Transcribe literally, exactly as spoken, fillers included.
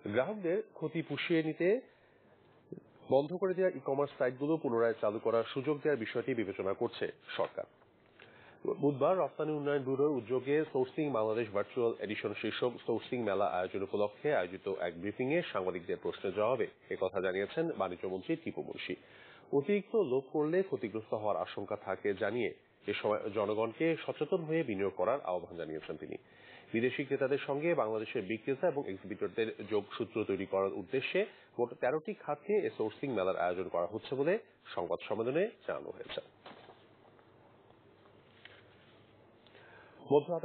গ্রাহকদের ক্ষতি পুষিয়ে নিতে বন্ধ করে দেওয়া ই কমার্স সাইটগুলো পুনরায় চালু করার সুযোগ দেওয়ার বিষয়টি বিবেচনা করছে সরকার। বুধবার রপ্তানি উন্নয়ন ব্যুরোর উদ্যোগে সোর্সিং বাংলাদেশ ভার্চুয়াল এডিশন শীর্ষক সোর্সিং মেলা আয়োজন উপলক্ষে আয়োজিত এক ব্রিফিং এ সাংবাদিকদের প্রশ্নের জবাবে একথা জানিয়েছেন বাণিজ্যমন্ত্রী টিপু মুনশি। অতিরিক্ত লোভ করলে ক্ষতিগ্রস্ত হওয়ার আশঙ্কা থাকে জানিয়ে এ সময় জনগণকে সচেতন হয়ে বিনিয়োগ করার আহ্বান জানিয়েছেন তিনি। বিদেশি ক্রেতাদের সঙ্গে বাংলাদেশের বিক্রেতা এবং এক্সিবিটরদের যোগসূত্র তৈরি করার উদ্দেশ্যে মোট তেরোটি খাতে এ সোর্সিং মেলার আয়োজন করা হচ্ছে বলে সংবাদ সম্মেলনে জানানো হয়েছে।